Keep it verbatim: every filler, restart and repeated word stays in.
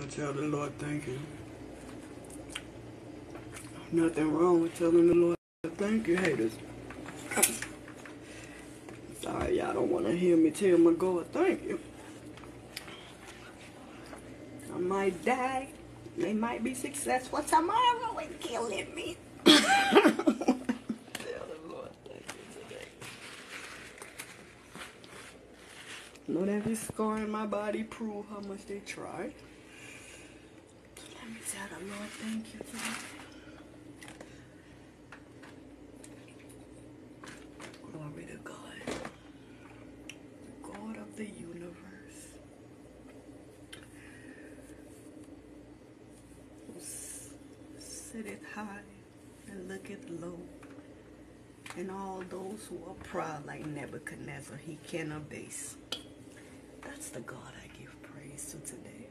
to tell the Lord thank you. Nothing wrong with telling the Lord thank you, haters. Sorry, y'all don't want to hear me tell my God thank you. I might die. They might be successful tomorrow and killing me. Tell the Lord thank you today. Know that this scar in my body prove how much they tried. Let me tell the Lord thank you today. Glory to God. God of the universe. Who sitteth high and looketh low. And all those who are proud like Nebuchadnezzar, he can abase. That's the God I give praise to today.